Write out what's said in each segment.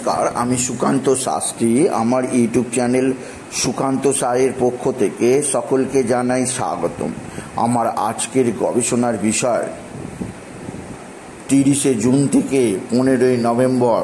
নমস্কার, আমি সুকান্ত শাস্ত্রী। আমার ইউটিউব চ্যানেল সুকান্ত সায়ের পক্ষ থেকে সকলকে জানাই স্বাগতম। আমার আজকের গবেষণার বিষয় 30শে জুন থেকে 15ই নভেম্বর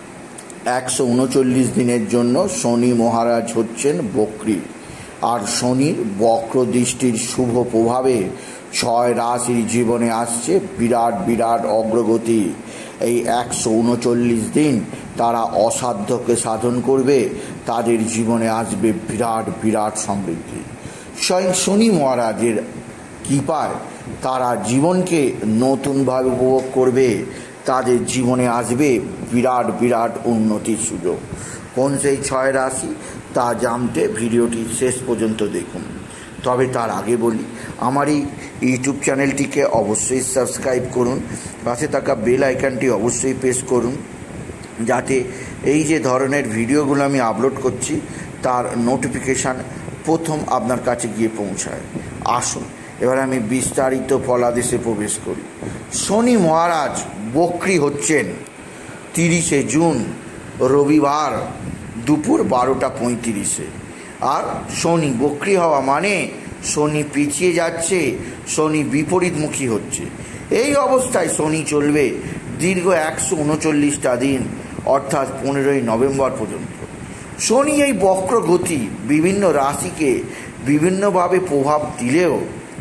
139 দিনের জন্য শনি মহারাজ হচ্ছেন বক্রী, আর শনির বক্র দৃষ্টির শুভ প্রভাবে 6 রাশির জীবনে আসছে বিরাট অগ্রগতি। এই 139 দিন তারা অসাধ্যকে সাধন করবে, তাদের জীবনে আসবে বিরাট সমৃদ্ধি। স্বয়ং শনি মহারাজের কৃপায় তারা জীবনকে নতুনভাবে উপভোগ করবে, তাদের জীবনে আসবে বিরাট উন্নতির সুযোগ। কোন সেই 6 রাশি তা জানতে ভিডিওটি শেষ পর্যন্ত দেখুন। তবে তার আগে বলি, আমার এই ইউটিউব চ্যানেলটিকে অবশ্যই সাবস্ক্রাইব করুন, পাশে থাকা বেল আইকনটি অবশ্যই প্রেস করুন, যাতে এই যে ধরনের ভিডিওগুলো আমি আপলোড করছি তার নোটিফিকেশান প্রথম আপনার কাছে গিয়ে পৌঁছায়। আসুন এবার আমি বিস্তারিত ফলাদেশে প্রবেশ করি। শনি মহারাজ বক্রী হচ্ছেন 30শে জুন রবিবার দুপুর 12:35। আর শনি বক্রী হওয়া মানে শনি পিছিয়ে যাচ্ছে, শনি বিপরীতমুখী হচ্ছে। এই অবস্থায় শনি চলবে দীর্ঘ 139টা দিন, অর্থাৎ 15ই নভেম্বর পর্যন্ত। শনি এই বক্র গতি বিভিন্ন রাশিকে বিভিন্নভাবে প্রভাব দিলেও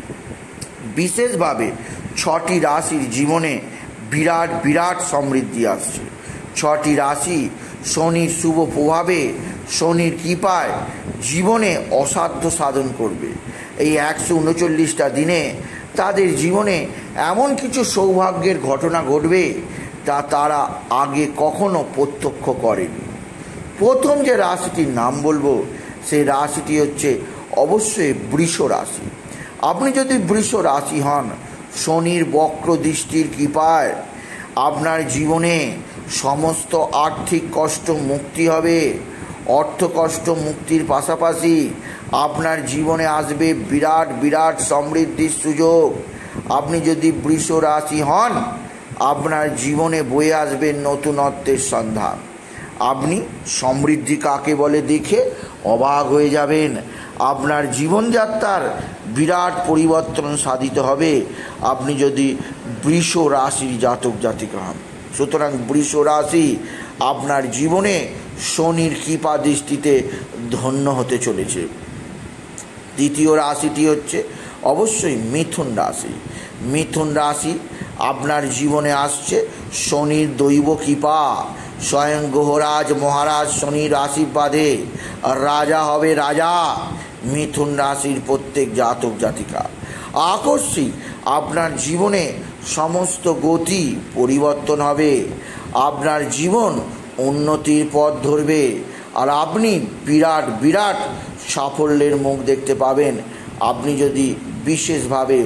বিশেষভাবে 6টি রাশির জীবনে বিরাট সমৃদ্ধি আসছে। 6টি রাশি শনির শুভ প্রভাবে, শনির কৃপায় জীবনে অসাধ্য সাধন করবে। এই 139টা দিনে তাদের জীবনে এমন কিছু সৌভাগ্যের ঘটনা ঘটবে যা তারা আগে কখনো প্রত্যক্ষ করেনি। প্রথম যে রাশিটির নাম বলবো সেই রাশিটি হচ্ছে অবশ্যই বৃষ রাশি। আপনি যদি বৃষ রাশি হন, শনির বক্র দৃষ্টির কৃপায় আপনার জীবনে সমস্ত আর্থিক কষ্ট মুক্তি হবে। অর্থ কষ্ট মুক্তির পাশাপাশি আপনার জীবনে আসবে বিরাট সমৃদ্ধির সুযোগ। আপনি যদি বৃষ রাশি হন, আপনার জীবনে বয়ে আসবে নতুনত্বের সন্ধান। আপনি সমৃদ্ধি কাকে বলে দেখে অবাক হয়ে যাবেন। আপনার জীবনযাত্রার বিরাট পরিবর্তন সাধিত হবে আপনি যদি বৃষ রাশির জাতক জাতিকা হন। সুতরাং বৃষ রাশি আপনার জীবনে শনির কৃপা দৃষ্টিতে ধন্য হতে চলেছে। দ্বিতীয় রাশিটি হচ্ছে অবশ্যই মিথুন রাশি। মিথুন রাশি আপনার জীবনে আসছে শনির দৈব কৃপা। স্বয়ং গ্রহরাজ মহারাজ শনির আশীর্বাদে রাজা হবে রাজা। মিথুন রাশির প্রত্যেক জাতক জাতিকা আকস্মিক আপনার জীবনে সমস্ত গতি পরিবর্তন হবে। আপনার জীবন উন্নতির পথ ধরবে, আর আপনি বিরাট সাফল্যের মুখ দেখতে পাবেন। আপনি যদি বিশেষভাবে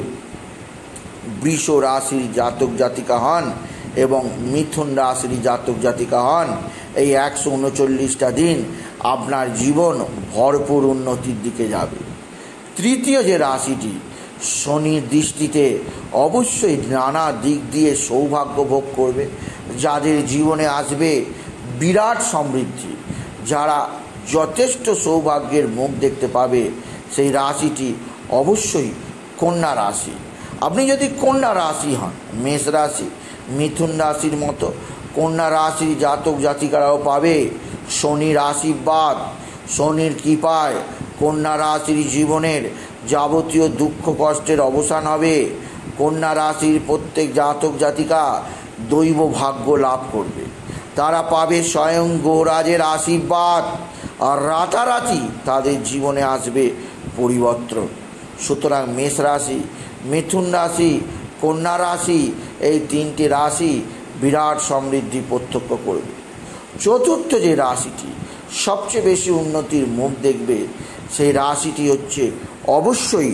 বৃষ রাশির জাতক জাতিকা হন এবং মিথুন রাশির জাতক জাতিকা হন, এই 139টা দিন আপনার জীবন ভরপুর উন্নতির দিকে যাবে। তৃতীয় যে রাশিটি শনির দৃষ্টিতে অবশ্যই নানা দিক দিয়ে সৌভাগ্য ভোগ করবে, যাদের জীবনে আসবে বিরাট সমৃদ্ধি, যারা যথেষ্ট সৌভাগ্যের মুখ দেখতে পাবে, সেই রাশিটি অবশ্যই কন্যা রাশি। আপনি যদি কন্যা রাশি হন, মেষ রাশি মিথুন রাশির মতো কন্যা রাশির জাতক জাতিকারাও পাবে শনির আশীর্বাদ। শনির কৃপায় কন্যা রাশির জীবনের যাবতীয় দুঃখ কষ্টের অবসান হবে। কন্যা রাশির প্রত্যেক জাতক জাতিকা দৈব ভাগ্য লাভ করবে। তারা পাবে স্বয়ং গ্রহরাজের আশীর্বাদ, আর রাতারাতি তাদের জীবনে আসবে পরিবর্তন। সুতরাং মেষ রাশি, মিথুন রাশি, কন্যা রাশি, এই 3টি রাশি বিরাট সমৃদ্ধি প্রত্যক্ষ করবে। চতুর্থ যে রাশিটি সবচেয়ে বেশি উন্নতির মুখ দেখবে সেই রাশিটি হচ্ছে অবশ্যই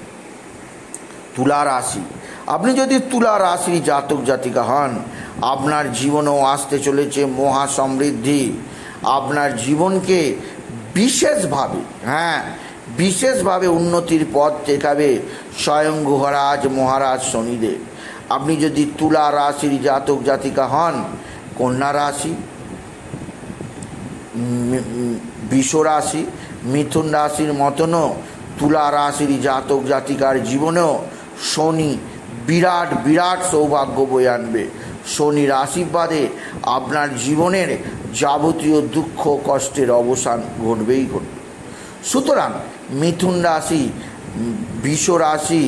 তুলা রাশি। আপনি যদি তুলা রাশির জাতক জাতিকা হন, আপনার জীবনেও আসতে চলেছে মহা সমৃদ্ধি। আপনার জীবনকে বিশেষভাবে উন্নতির পথ দেখাবে স্বয়ং গ্রহরাজ মহারাজ শনিদেব। আপনি যদি তুলা রাশির জাতক জাতিকা হন, কন্যা রাশি বৃষ রাশি, মিথুন রাশির মতনও তুলা রাশির জাতক জাতিকার জীবনেও শনি বিরাট বিরাট সৌভাগ্য বয়ে আনবে। শনির আশীর্বাদে আপনার জীবনের যাবতীয় দুঃখ কষ্টের অবসান ঘটবেই ঘটবে। সুতরাং মিথুন রাশি, বৃষ রাশি,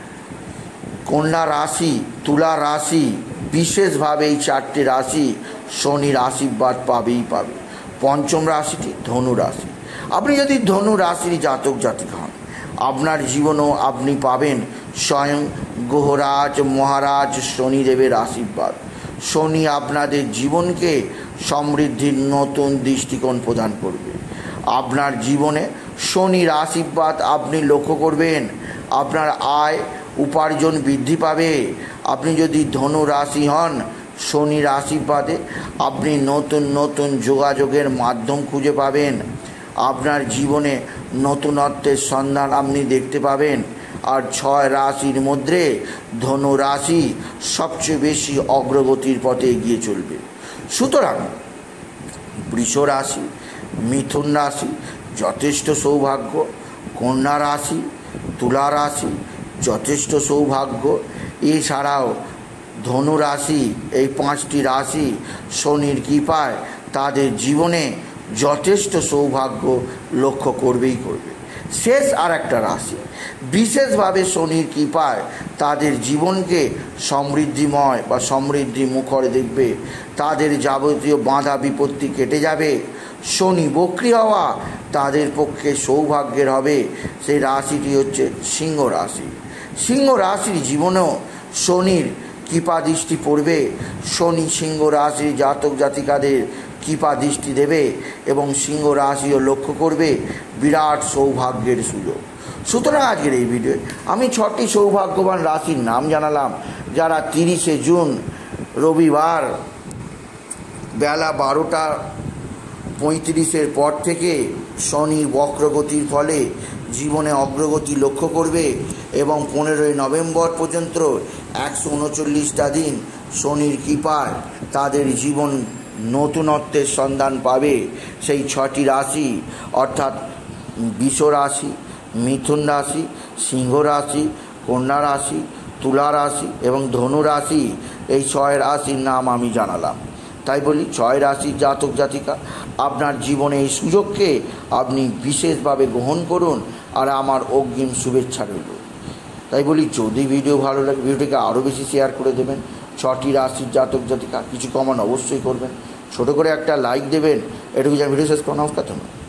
কন্যা রাশি, তুলা রাশি, বিশেষভাবে এই চারটে রাশি শনির আশীর্বাদ পাবেই পাবে। পঞ্চম রাশিটি ধনু রাশি। আপনি যদি ধনু রাশির জাতক জাতিকা হন, আপনার জীবনও আপনি পাবেন স্বয়ং গ্রহরাজ মহারাজ শনিদেবের আশীর্বাদ। শনি আপনাদের জীবনকে সমৃদ্ধির নতুন দৃষ্টিকোণ প্রদান করবে। আপনার জীবনে শনির আশীর্বাদ আপনি লক্ষ্য করবেন, আপনার আয় উপার্জন বৃদ্ধি পাবে। আপনি যদি ধনু রাশি হন, শনির আশীর্বাদে আপনি নতুন নতুন যোগাযোগের মাধ্যম খুঁজে পাবেন। আপনার জীবনে নতুনত্বের সন্ধান আপনি দেখতে পাবেন। আর 6 রাশির মধ্যে ধনু রাশি সবচেয়ে বেশি অগ্রগতির পথে এগিয়ে চলবে। সুতরাং বৃষ রাশি, মিথুন রাশি যথেষ্ট সৌভাগ্য, কন্যা রাশি, তুলা রাশি যথেষ্ট সৌভাগ্য, এছাড়াও ধনু রাশি, এই 5টি রাশি শনির কৃপায় তাদের জীবনে যথেষ্ট সৌভাগ্য লক্ষ্য করবেই করবে। শেষ আর একটা রাশি বিশেষভাবে শনির কৃপায় তাদের জীবনকে সমৃদ্ধিময় বা সমৃদ্ধি মুখর দেখবে। তাদের যাবতীয় বাধা বিপত্তি কেটে যাবে। শনি বক্রী হওয়া তাদের পক্ষে সৌভাগ্যের হবে। সেই রাশিটি হচ্ছে সিংহ রাশি। সিংহ রাশির জীবনেও শনির কৃপা দৃষ্টি পড়বে। শনি সিংহ রাশির জাতক জাতিকাদের কৃপা দৃষ্টি দেবে এবং সিংহ রাশিও লক্ষ্য করবে বিরাট সৌভাগ্যের সুযোগ। সুতরাং আজকের এই ভিডিওয়ে আমি 6টি সৌভাগ্যবান রাশির নাম জানালাম, যারা 30শে জুন রবিবার বেলা 12:35 পর থেকে শনির বক্রগতির ফলে জীবনে অগ্রগতি লক্ষ্য করবে এবং 15ই নভেম্বর পর্যন্ত 139টা দিন শনির কৃপায় তাদের জীবন নতুনত্বের সন্ধান পাবে। সেই 6টি রাশি অর্থাৎ বৃষ রাশি, মিথুন রাশি, সিংহ রাশি, কন্যা রাশি, তুলা রাশি এবং ধনু রাশি, এই 6 রাশির নাম আমি জানালাম। তাই বলি 6 রাশির জাতক জাতিকা আপনার জীবনে এই সুযোগকে আপনি বিশেষভাবে গ্রহণ করুন আর আমার অগ্রিম শুভেচ্ছা রইল। তাই বলি যদি ভিডিও ভালো লাগে ভিডিওটিকে আরও বেশি শেয়ার করে দেবেন। 6টি রাশির জাতক জাতিকা কিছু কমান অবশ্যই করবেন, ছোটো করে একটা লাইক দেবেন। এটুকু যেন ভিডিও শেষ করা। নমস্কার, ধন্যবাদ।